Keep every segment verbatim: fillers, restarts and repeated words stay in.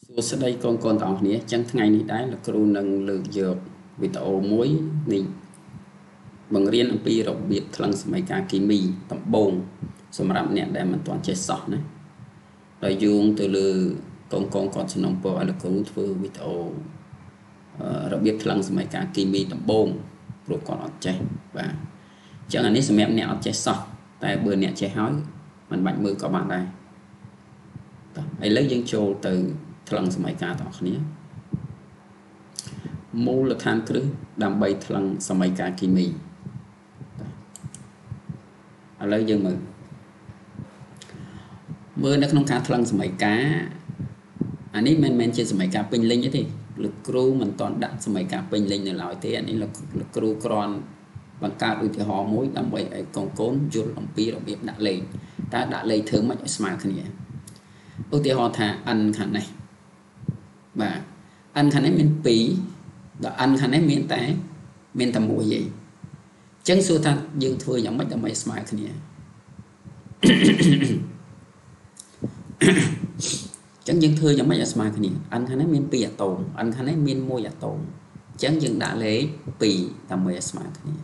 សួស្តីកូនកូនទាំងអស់គ្នាចឹងថ្ងៃនេះដែរលោកគ្រូនឹងលើកយកវីដេអូមួយនេះបង្រៀនអំពីរបៀបថ្លឹងសមីការគីមីដំបូងសម្រាប់អ្នកដែលមិនទាន់ចេះសោះណាដោយយោងទៅលើកូនកូនគាត់សំណូមពរឲ្យលោកគ្រូធ្វើវីដេអូរបៀបថ្លឹងសមីការគីមីដំបូងព្រោះគាត់អត់ចេះបាទចឹងអានេះសម្រាប់អ្នកអត់ចេះសោះតែបើអ្នកចេះហើយមិនបាច់មើលក៏បានដែរឥឡូវយើងចូលទៅថ្លឹងសមីការទាំងគ្នាមូលដ្ឋានគ្រឹះដើម្បីថ្លឹងសមីការគីមីឥឡូវយើងមើលមើលនៅក្នុងការថ្លឹងសមីការអានេះមិនមែនជាសមីការពេញលេញទេលោកគ្រូមិនតន់ដាក់សមីការពេញលេញនៅឡើយទេអានេះលោកគ្រូគ្រាន់បង្កើតឧទាហរណ៍មួយដើម្បីឲ្យកូនកូនយល់អំពីរបៀបដាក់លេខតើដាក់លេខធ្វើម៉េចឲ្យស្មើគ្នាឧទាហរណ៍ថា n ខាងនេះបាទ n ខាងនេះមានពីរដល់ n ខាងនេះមានតែមានតែមួយទេអញ្ចឹងសួរថាយើងធ្វើយ៉ាងម៉េចដើម្បីស្មើគ្នាអញ្ចឹងយើងធ្វើយ៉ាងម៉េចឲ្យស្មើគ្នា n ខាងនេះមានពីរអាតូម n ខាងនេះមានមួយអាតូមអញ្ចឹងយើងដាក់លេខពីរដើម្បីឲ្យស្មើគ្នាឥ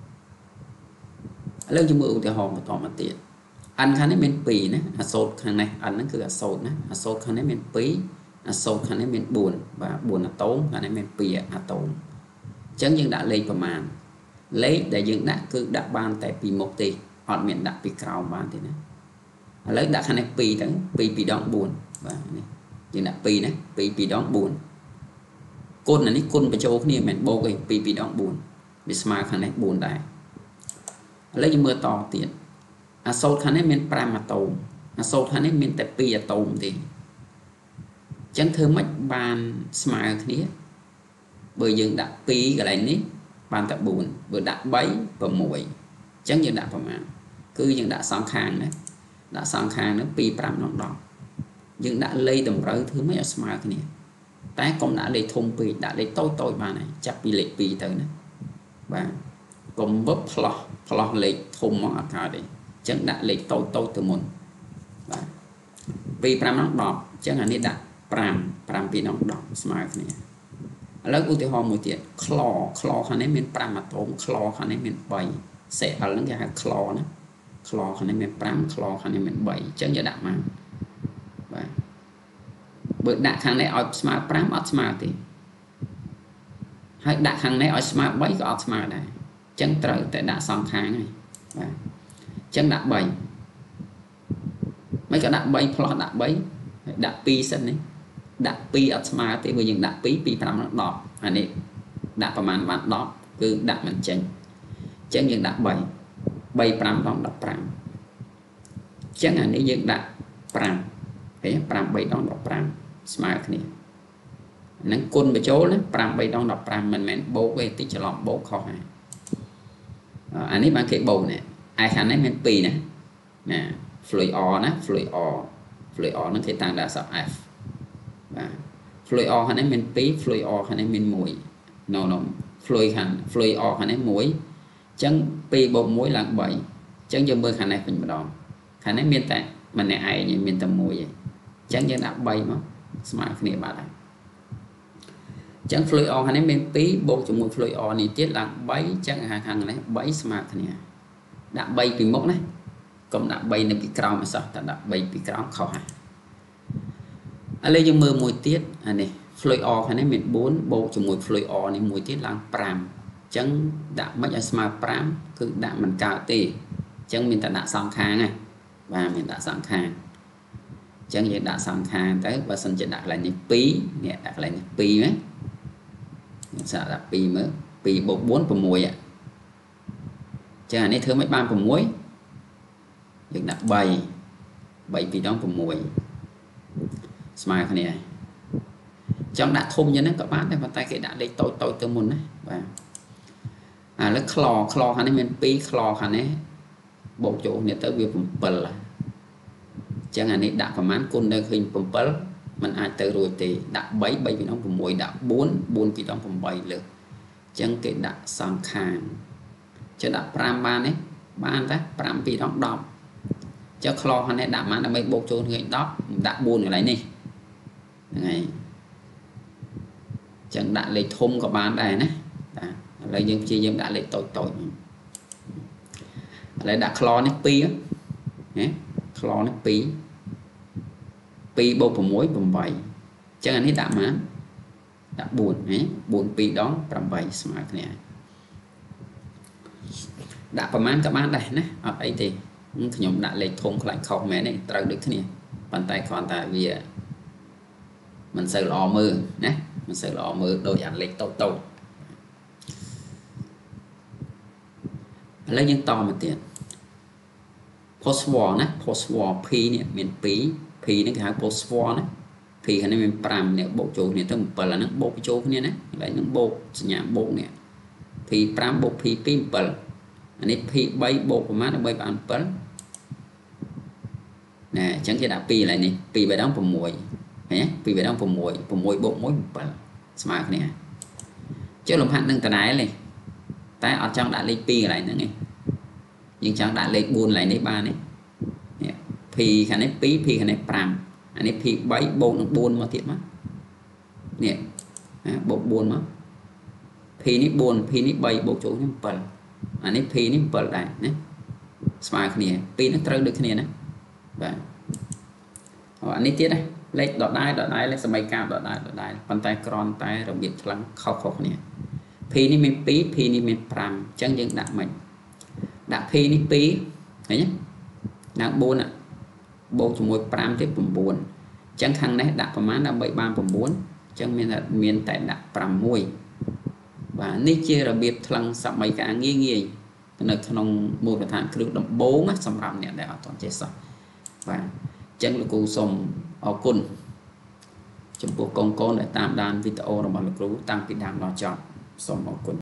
ឡូវយើងមើលឧទាហរណ៍បន្តមកទៀតn ខាងនេះមានពីរណាអាសូតខាងនេះ n ហ្នឹងគឺអាសូតណាអាសូតខាងនេះមានពីរអាសូតខាងនេះមានបួនបាទបួនអាតូមខាងនេះមានពីរអាតូមអញ្ចឹងយើងដាក់លេខប្រមាណលេខដែលយើងដាក់គឺដាក់បានតែពីមុខទេអត់មានដាក់ពីក្រោមបានទេណាឥឡូវដាក់ខាងនេះពីរទៅពីរពីរដងបួនបាទនេះយើងដាក់ពីរណាពីរពីរដងបួនគុណអានេះគុណបញ្ចូលគ្នាមិនមែនបូកទេពីរពីរដងបួនវាស្មើខាងនេះបួនដែរឥឡូវយើងមើលតទៀតអាសូតខាងនេះមានប្រាំអាតូមអាសូតខាងនេះមានតែពីរអាតូមទេអញ្ចឹងធ្វើម៉េចបានស្មើគ្នាបើយើងដាក់ពីរកន្លែងនេះបានតែបួនបើដាក់បី 6អញ្ចឹងយើងដាក់ប្រមាណគឺយើងដាក់សងខាងណាដាក់សងខាងនោះពីរ 5ដល់ដប់យើងដាក់លេខតម្រូវធ្វើម៉េចឲ្យស្មើគ្នាតែកុំដាក់លេខធំពេកដាក់លេខតូចតូចបានហើយចាប់ពីលេខពីរទៅណាបាទកុំវឹបផ្លោះផ្លោះលេខធំមកអត់កើតទេចឹងដាក់លេខតូចតូចទៅមុនបាទពីរ 5ដល់ដប់អញ្ចឹងអានេះដាក់5 5ពីដល់ដប់ស្មើគ្នាឥឡូវឧទាហរណ៍មួយទៀតក្លក្លខាងនេះមាន5អាតូមក្លខាងនេះមាន3សេអលហ្នឹងគេហៅក្លណាក្លខាងនេះមាន5ក្លខាងនេះមាន3អញ្ចឹងយើងដាក់មកបាទបើដាក់ខាងនេះឲ្យស្មើ5អត់ស្មើទេហើយដាក់ខាងនេះឲ្យស្មើ3ក៏អត់ស្មើដែរអញ្ចឹងត្រូវតែដាក់សងខាងហើយបាទចឹងដាក់3មិនក៏ដាក់3ផ្លោះដាក់3ដាក់ពីរសិននេះដាក់ពីរអត់ស្មើទេបើយើងដាក់ពីរ ពីរ 5ដល់ដប់អានេះដាក់ប្រមាណបានដប់គឺដាក់មិនចេញចឹងយើងដាក់3 3 5ដល់ដប់5ចឹងអានេះយើងដាក់5ហេ5 3ដល់ដប់5ស្មើគ្នាហ្នឹងគុណបញ្ចូលណា5 3ដល់ដប់5មិនមែនបូកទេតិចច្រឡំបូកខុសហើយអានេះបានគេបូកនេះឯខាងនេះមានពីរណាណា fluid R ណា fluid R fluid R ហ្នឹងគេតាំងដាក់អក្សរ F បាទ fluid R ខាងនេះមានពីរ fluid R ខាងនេះមានមួយ no no fluid ខាង fluid R ខាងនេះមួយអញ្ចឹងពីរបូកមួយឡើង3អញ្ចឹងយើងមើលខាងនេះវិញម្ដងខាងនេះមានតែម្នាក់ឯងមានតែមួយឯងអញ្ចឹងយើងដាក់3មកស្មើគ្នាបាត់ហើយអញ្ចឹង fluid R ខាងនេះមានពីរបូកជាមួយ fluid R នេះទៀតឡើង3អញ្ចឹងខាងនេះ3ស្មើគ្នាដាក់3ពីមុខណាកុំដាក់3នៅពីក្រោមអសោះតែដាក់3ពីក្រោមខុសហើយឥឡូវយើងមើលមួយទៀតអានេះ fluid R ខាងនេះមាន4បូកជាមួយ fluid R នេះមួយទៀតឡើង5អញ្ចឹងដាក់មិនឲ្យស្មើ5គឺដាក់មិនកើតទេអញ្ចឹងមានតែដាក់សងខាងហ្នឹងបាទមានដាក់សងខាងអញ្ចឹងយើងដាក់សងខាងទៅបើសិនជាដាក់កន្លែងនេះ2នេះដាក់កន្លែងនេះ2ណាយើងសាកដាក់2មើល2បូក4 6អាចឹងអានេះធ្វើមិនបាន6យើងដាក់3 3ពីរដង6ស្មើគ្នាចង់ដាក់ធំយ៉ាងហ្នឹងក៏បានដែរប៉ុន្តែគេដាក់លេខតូចតូចទៅមុនណាបាទឥឡូវក្លក្លខាងនេះមាន2ក្លខាងនេះបូកចូលនេះទៅវា7ចឹងអានេះដាក់ប្រមាណគុណនៅឃើញ7มันអាចទៅរួចទេដាក់3 3ពីរដង6ដាក់4 4ពីរដង8លើកចឹងគេដាក់សងខាងចឹងដាក់5បានទេបានតែ5ពីរដង10ចុះក្លខាងនេះដាក់បានដើម្បីបូកចូលឃើញ10ដាក់4កន្លែងនេះ ngày chẳng đã lấy thôm của bạn đây nè lấy những chi dân đã lấy tội tội lấy đã klo nếp pi á klo nếp pi pi bầu của muối bầm bảy chẳng anh ấy đã má đã buồn ấy buồn pi đó bầm bảy smart nè đãประมาณ các bạn đây nè ở đây thì nhóm đã lấy thôm lại khâu mẹ nàyត្រូវđược thế này bàn tay còn tại vì mình sợ lò mưa nè mình sợ lò mưa đôi ảnh lấy tàu tàu lấy những to một tiền post war nè post war p nè miền P P nó cái post war nè P cái này miền Pram nè bộ chỗ này tôi một là nó bộ chỗ này nè lại những bộ nhà bộ nè P Pram bộ P P bờ anh ấy P bay bộ của má nó bay bạn bờ nè chẳng cái đã P lại nè P về đó phần mùi nhé P về đó phần mùi phần mùi bộ mối bờ smart nè chứ lồng hạn nâng tờ này này tại ở trong đã lấy pi lại nữa nghe nhưng chẳng đã lấy buồn lại lấy ba này pi khả năng pi pi khả năng pram anh ấy pi bảy bốn nó buồn mà thiệt mất nè bộ buồn mất pi ní buồn pi ní bảy bộ chỗ nó bẩn anh ấy pi ní bẩn lại nè smart nè pi nó trâu được cái này nè và anh ấy tiết đây lấy đọt đai đọt đai lấy sợi cao đọt đai đọt đai bàn tay cron tay rồi biệt lăng khóc khóc nè P ní mình P P ní mình Pram chẳng những đặt mình đặt P ní P thấy nhé đặt bốn ạ bộ cho môi Pram tiếp bằng bốn chẳng khăn đấy đặtประมาณlà bảy ba bằng bốn chẳng miền là miền tại đặt Pram môi và ní chia là biệt lăng sắp mấy cả nghi nghi nơi trong một cái thằng cứ đậm bốn á xong làm nè để ở toàn chế sao và chẳng là cô xong ở côn trong bộ công con để tam đàn video rồi mà là cứu tăng cái đàn lo chọn xong một quân